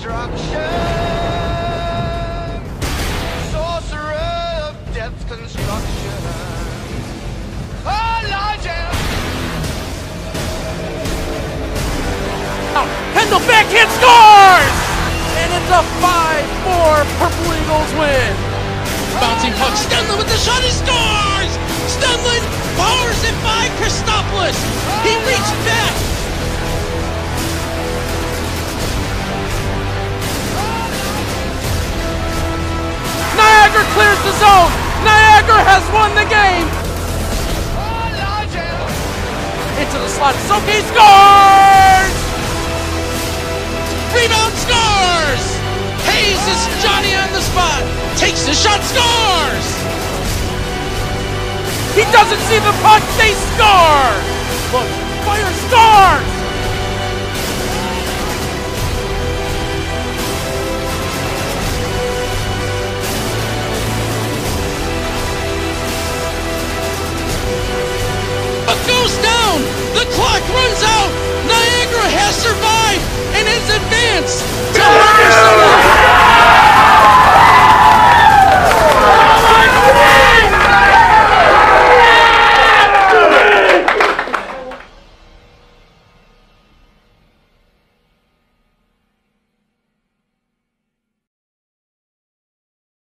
destruction. Sorcerer of death construction. Elijah! Kendall backhand scores! And it's a 5-4 Purple Eagles win. Bouncing puck, Stenlund with the shot, he scores! Stenlund powers it by Christopoulos. He reached back. Niagara clears the zone. Niagara has won the game. Into the slot, Soki scores! Rebound, scores! Hayes is Johnny on the spot. Takes the shot, scores! He doesn't see the puck, they score! Look, Fire scores! Puck goes down! The clock runs out! Niagara has survived and is advanced to Henderson.